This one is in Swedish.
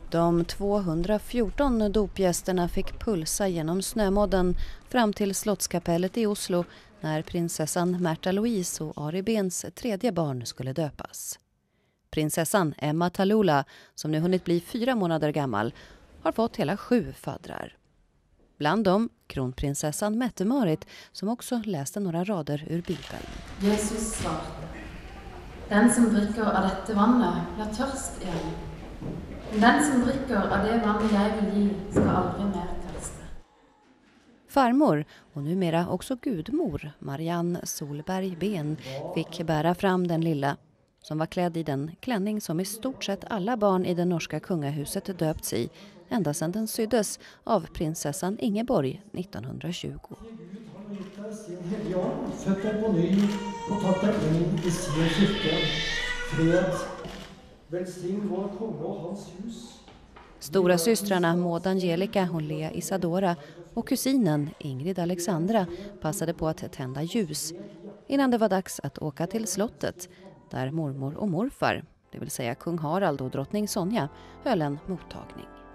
De 214 dopgästerna fick pulsa genom snömodden fram till Slottskapellet i Oslo när prinsessan Märtha Louise och Ari Behns tredje barn skulle döpas. Prinsessan Emma Talula, som nu hunnit bli 4 månader gammal, har fått hela 7 faddrar. Bland dem kronprinsessan Mette-Marit, som också läste några rader ur Bibeln. Jesus svarte: Den som dricker av detta vannet blir törst igen. Men den som dricker av det vannet jag vill ge ska aldrig mer törsta. Farmor, och numera också gudmor, Marianne Solberg Behn, fick bära fram den lilla, som var klädd i den klänning som i stort sett alla barn i det norska kungahuset döpts i, ända sedan den syddes av prinsessan Ingeborg 1920. Stora systrarna Maud Angelica och Lea Isadora och kusinen Ingrid Alexandra passade på att tända ljus innan det var dags att åka till slottet, där mormor och morfar, det vill säga kung Harald och drottning Sonja, höll en mottagning.